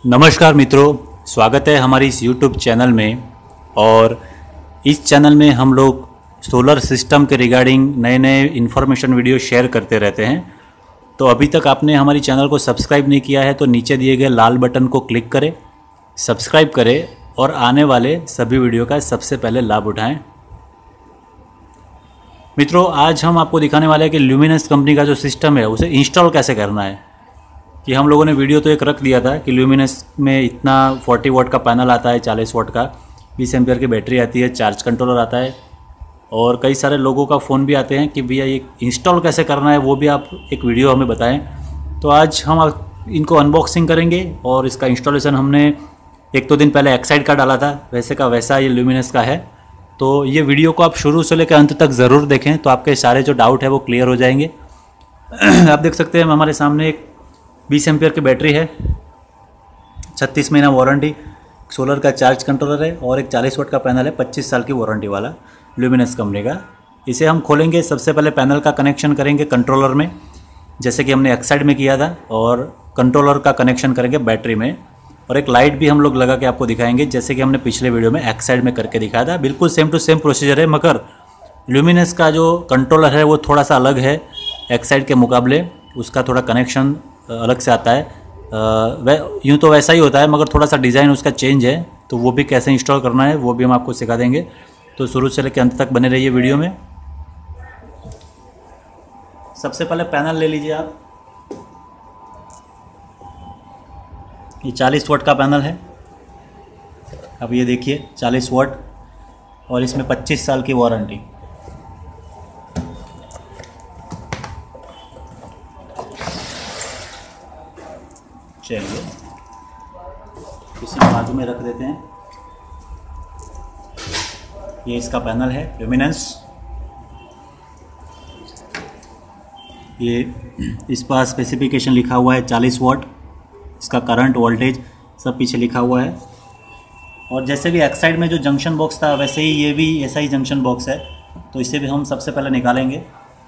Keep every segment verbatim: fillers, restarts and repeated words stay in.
नमस्कार मित्रों, स्वागत है हमारी इस यूट्यूब चैनल में। और इस चैनल में हम लोग सोलर सिस्टम के रिगार्डिंग नए नए इन्फॉर्मेशन वीडियो शेयर करते रहते हैं। तो अभी तक आपने हमारी चैनल को सब्सक्राइब नहीं किया है तो नीचे दिए गए लाल बटन को क्लिक करें, सब्सक्राइब करें और आने वाले सभी वीडियो का सबसे पहले लाभ उठाएं। मित्रों, आज हम आपको दिखाने वाले हैं कि ल्यूमिनस कंपनी का जो सिस्टम है उसे इंस्टॉल कैसे करना है। कि हम लोगों ने वीडियो तो एक रख दिया था कि ल्यूमिनस में इतना चालीस वाट का पैनल आता है, चालीस वाट का, बीस एम्पियर की बैटरी आती है, चार्ज कंट्रोलर आता है और कई सारे लोगों का फ़ोन भी आते हैं कि भैया ये इंस्टॉल कैसे करना है, वो भी आप एक वीडियो हमें बताएं। तो आज हम इनको अनबॉक्सिंग करेंगे और इसका इंस्टॉलेशन हमने एक दो दिन पहले एक्साइड का डाला था, वैसे का वैसा ये ल्यूमिनस का है। तो ये वीडियो को आप शुरू से लेकर अंत तक ज़रूर देखें तो आपके सारे जो डाउट है वो क्लियर हो जाएंगे। आप देख सकते हैं हमारे सामने एक बीस एम्पियर की बैटरी है, छत्तीस महीना वारंटी, सोलर का चार्ज कंट्रोलर है और एक चालीस वाट का पैनल है, पच्चीस साल की वारंटी वाला ल्यूमिनस कंपनी का। इसे हम खोलेंगे, सबसे पहले पैनल का कनेक्शन करेंगे कंट्रोलर में, जैसे कि हमने एक्साइड में किया था, और कंट्रोलर का कनेक्शन करेंगे बैटरी में, और एक लाइट भी हम लोग लगा के आपको दिखाएंगे जैसे कि हमने पिछले वीडियो में एक्साइड में करके दिखाया था। बिल्कुल सेम टू सेम प्रोसीजर है, मगर ल्यूमिनस का जो कंट्रोलर है वो थोड़ा सा अलग है एक्साइड के मुकाबले, उसका थोड़ा कनेक्शन अलग से आता है। वै यूँ तो वैसा ही होता है मगर थोड़ा सा डिज़ाइन उसका चेंज है, तो वो भी कैसे इंस्टॉल करना है वो भी हम आपको सिखा देंगे। तो शुरू से लेकर अंत तक बने रहिए वीडियो में। सबसे पहले पैनल ले लीजिए आप, ये चालीस वाट का पैनल है। अब ये देखिए चालीस वाट और इसमें पच्चीस साल की वारंटी। चलिए इसी बाजू में रख देते हैं। ये इसका पैनल है ल्यूमिनस। ये इस पर स्पेसिफिकेशन लिखा हुआ है चालीस वाट, इसका करंट वोल्टेज सब पीछे लिखा हुआ है। और जैसे भी एक्साइड में जो जंक्शन बॉक्स था वैसे ही ये भी ऐसा ही जंक्शन बॉक्स है, तो इसे भी हम सबसे पहले निकालेंगे।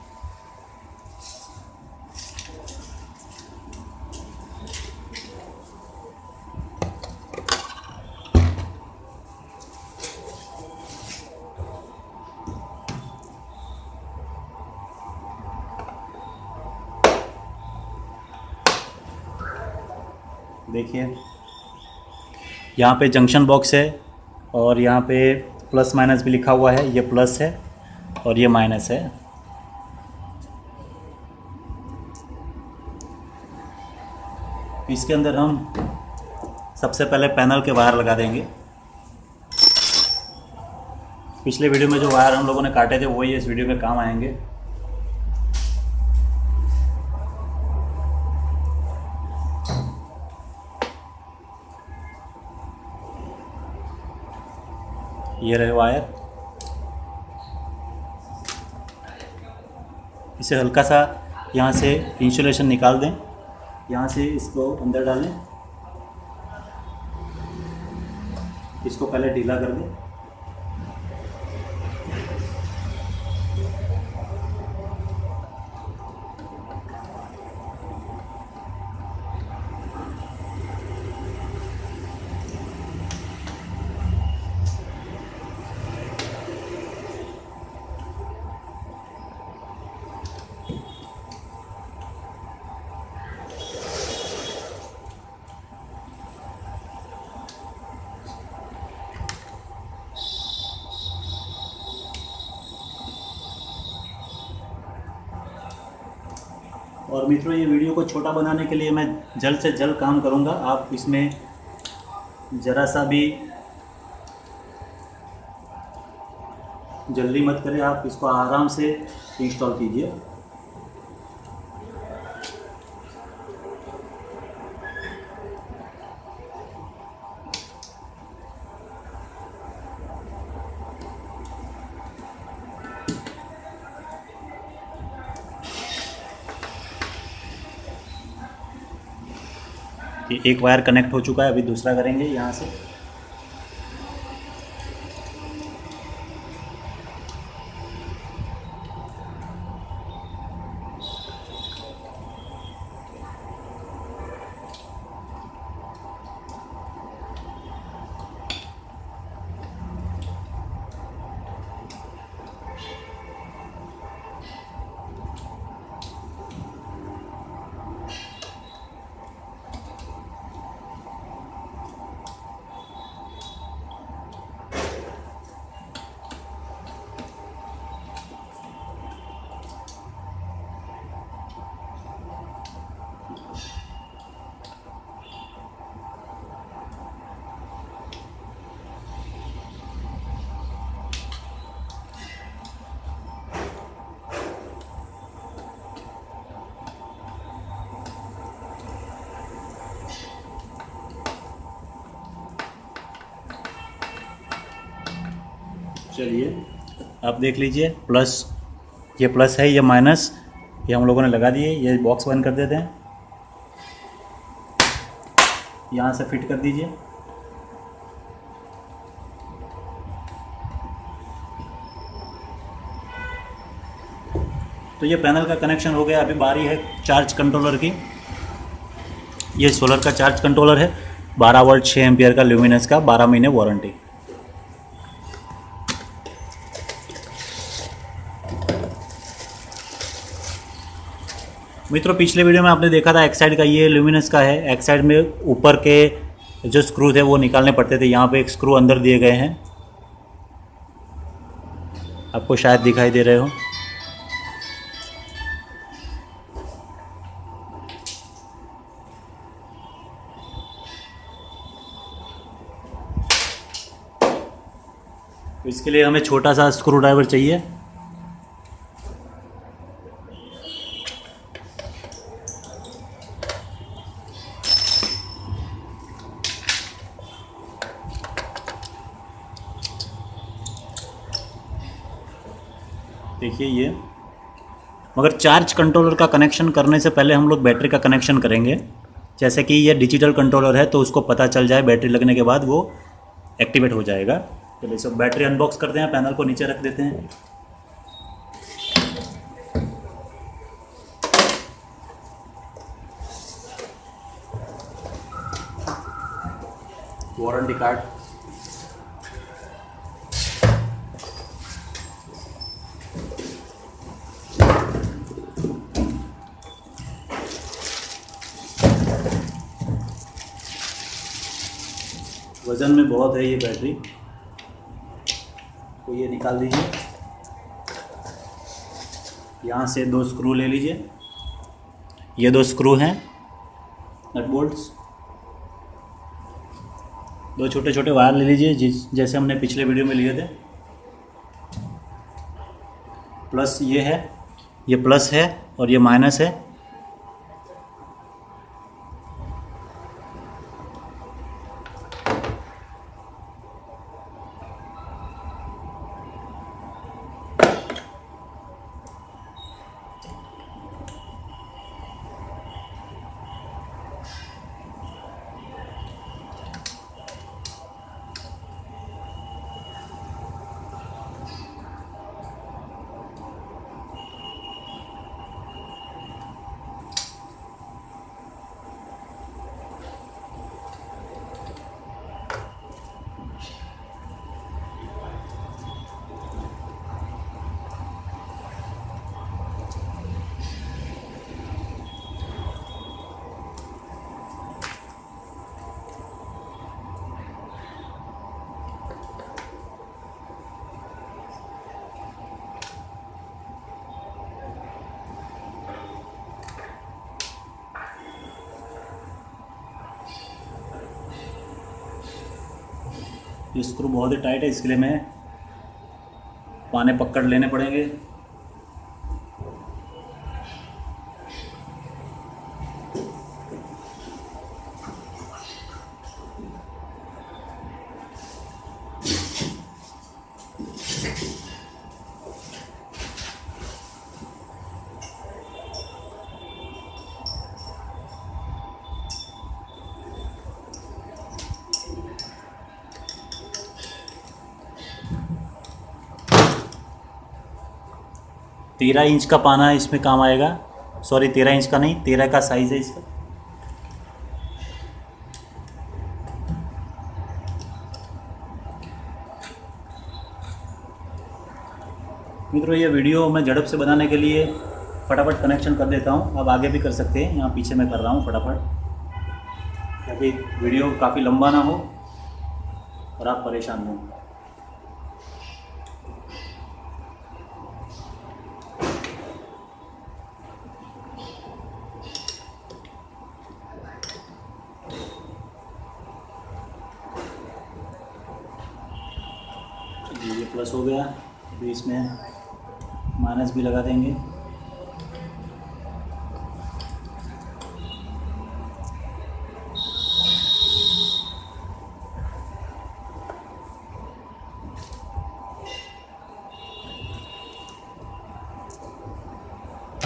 देखिए यहाँ पे जंक्शन बॉक्स है और यहाँ पे प्लस माइनस भी लिखा हुआ है, ये प्लस है और ये माइनस है। इसके अंदर हम सबसे पहले पैनल के वायर लगा देंगे। पिछले वीडियो में जो वायर हम लोगों ने काटे थे वही इस वीडियो में काम आएंगे। ये रहे वायर, इसे हल्का सा यहाँ से इंसुलेशन निकाल दें, यहाँ से इसको अंदर डालें, इसको पहले ढीला कर दें। और मित्रों, ये वीडियो को छोटा बनाने के लिए मैं जल्द से जल्द काम करूंगा। आप इसमें ज़रा सा भी जल्दी मत करें, आप इसको आराम से इंस्टॉल कीजिए। ये एक वायर कनेक्ट हो चुका है, अभी दूसरा करेंगे यहाँ से। चलिए आप देख लीजिए, प्लस ये प्लस है, ये माइनस, ये हम लोगों ने लगा दिए। ये बॉक्स बंद कर देते हैं, यहाँ से फिट कर दीजिए। तो ये पैनल का कनेक्शन हो गया। अभी बारी है चार्ज कंट्रोलर की। ये सोलर का चार्ज कंट्रोलर है, बारह वोल्ट छः एम्पियर का, ल्यूमिनस का, बारह महीने वारंटी। मित्रों पिछले वीडियो में आपने देखा था एक साइड का ये ल्यूमिनस का है, एक साइड में ऊपर के जो स्क्रू थे वो निकालने पड़ते थे। यहाँ पे एक स्क्रू अंदर दिए गए हैं, आपको शायद दिखाई दे रहे हो। तो इसके लिए हमें छोटा सा स्क्रू ड्राइवर चाहिए। देखिए ये, मगर चार्ज कंट्रोलर का कनेक्शन करने से पहले हम लोग बैटरी का कनेक्शन करेंगे। जैसे कि ये डिजिटल कंट्रोलर है तो उसको पता चल जाए, बैटरी लगने के बाद वो एक्टिवेट हो जाएगा। चलिए सब बैटरी अनबॉक्स करते हैं, पैनल को नीचे रख देते हैं। वारंटी कार्ड, वज़न में बहुत है ये बैटरी, तो ये निकाल दीजिए। यहाँ से दो स्क्रू ले लीजिए, ये दो स्क्रू हैं नट बोल्ट्स। दो छोटे छोटे वायर ले लीजिए, जिस जैसे हमने पिछले वीडियो में लिए थे। प्लस ये है, ये प्लस है और ये माइनस है। ये स्क्रू बहुत ही टाइट है, इसके लिए मैं पाने पकड़ लेने पड़ेंगे। तेरह इंच का पाना इसमें काम आएगा। सॉरी तेरह इंच का नहीं, तेरह का साइज़ है इसका। मित्रों ये वीडियो मैं झड़प से बनाने के लिए फटाफट कनेक्शन कर देता हूँ। आप आगे भी कर सकते हैं, यहाँ पीछे मैं कर रहा हूँ फटाफट, ताकि वीडियो काफ़ी लंबा ना हो और आप परेशान हो। ये प्लस हो गया, अभी इसमें माइनस भी लगा देंगे।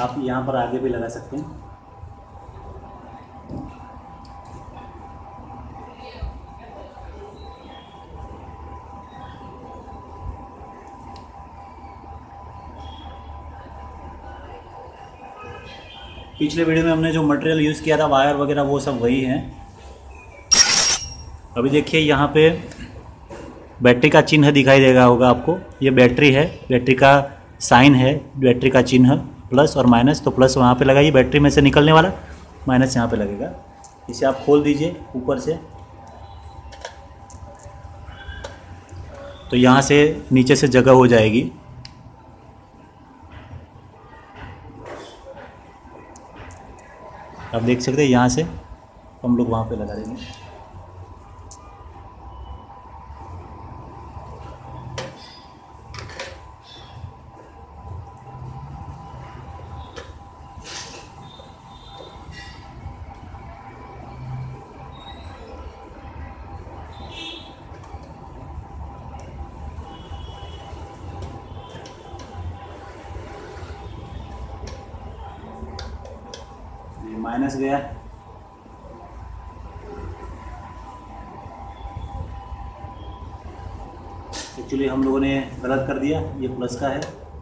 आप यहाँ पर आगे भी लगा सकते हैं। पिछले वीडियो में हमने जो मटेरियल यूज़ किया था वायर वगैरह वो सब वही हैं। अभी देखिए यहाँ पे बैटरी का चिन्ह दिखाई देगा होगा आपको, ये बैटरी है, बैटरी का साइन है, बैटरी का चिन्ह प्लस और माइनस। तो प्लस वहाँ पे लगाइए बैटरी में से निकलने वाला, माइनस यहाँ पे लगेगा। इसे आप खोल दीजिए ऊपर से, तो यहाँ से नीचे से जगह हो जाएगी। आप देख सकते हैं यहाँ से हम लोग वहाँ पे लगा देंगे। माइनस गया, एक्चुअली हम लोगों ने गलत कर दिया, ये प्लस का है।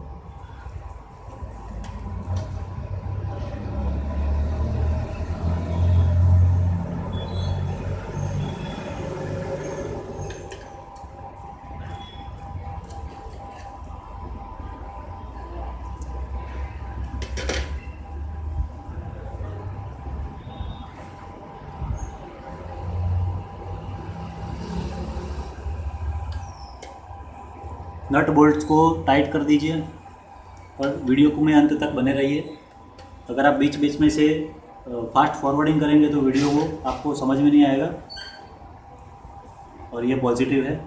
नट बोल्ट्स को टाइट कर दीजिए और वीडियो को में अंत तक बने रहिए। अगर आप बीच बीच में से फास्ट फॉरवर्डिंग करेंगे तो वीडियो को आपको समझ में नहीं आएगा, और ये पॉजिटिव है।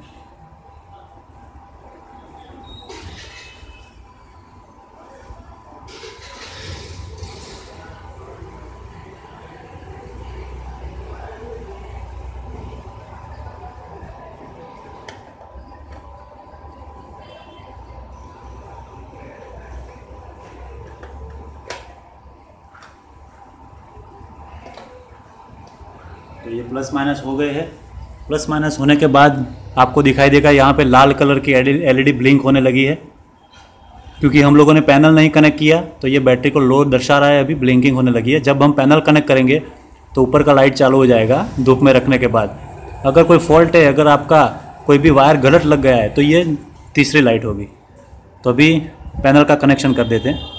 तो ये प्लस माइनस हो गए हैं। प्लस माइनस होने के बाद आपको दिखाई देगा यहाँ पे लाल कलर की एलईडी ब्लिंक होने लगी है, क्योंकि हम लोगों ने पैनल नहीं कनेक्ट किया तो ये बैटरी को लो दर्शा रहा है, अभी ब्लिंकिंग होने लगी है। जब हम पैनल कनेक्ट करेंगे तो ऊपर का लाइट चालू हो जाएगा धूप में रखने के बाद। अगर कोई फॉल्ट है, अगर आपका कोई भी वायर गलत लग गया है तो ये तीसरी लाइट होगी। तो अभी पैनल का कनेक्शन कर देते हैं।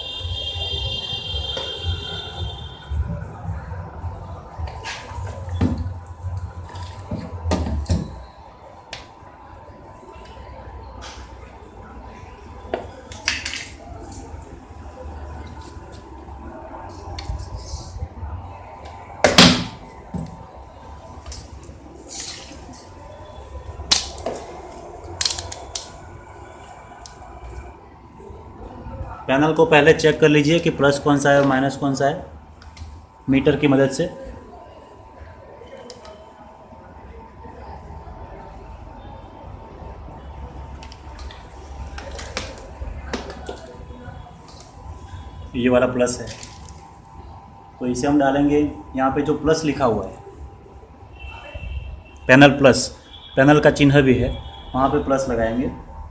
पैनल को पहले चेक कर लीजिए कि प्लस कौन सा है और माइनस कौन सा है, मीटर की मदद से। ये वाला प्लस है, तो इसे हम डालेंगे यहाँ पे जो प्लस लिखा हुआ है, पैनल प्लस, पैनल का चिन्ह भी है, वहाँ पे प्लस लगाएंगे।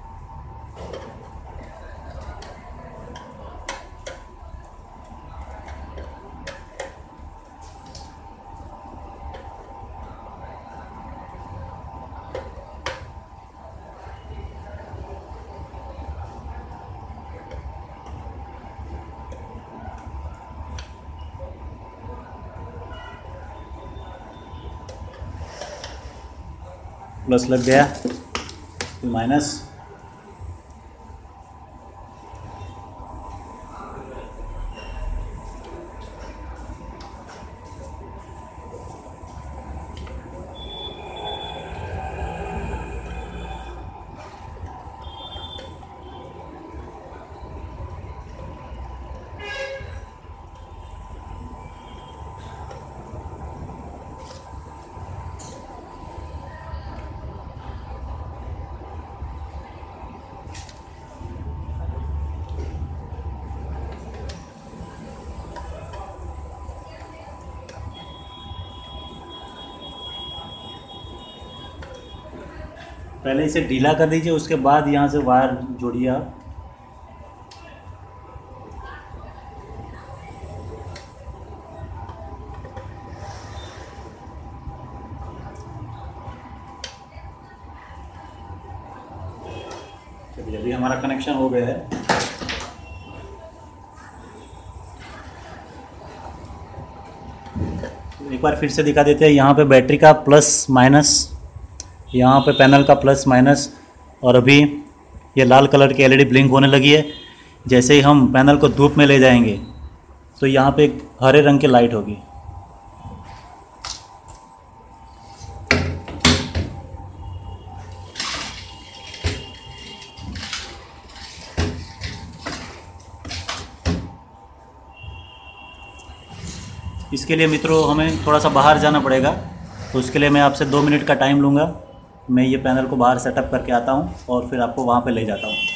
प्लस लग गया, फिर माइनस, पहले इसे ढीला कर दीजिए, उसके बाद यहाँ से वायर जोड़िए आप। चलिए अभी हमारा कनेक्शन हो गया है। एक बार फिर से दिखा देते हैं। यहाँ पे बैटरी का प्लस माइनस, यहाँ पे पैनल का प्लस माइनस, और अभी ये लाल कलर की एलईडी ब्लिंक होने लगी है। जैसे ही हम पैनल को धूप में ले जाएंगे तो यहाँ पे एक हरे रंग की लाइट होगी। इसके लिए मित्रों हमें थोड़ा सा बाहर जाना पड़ेगा, तो उसके लिए मैं आपसे दो मिनट का टाइम लूँगा। मैं ये पैनल को बाहर सेटअप करके आता हूँ और फिर आपको वहाँ पे ले जाता हूँ।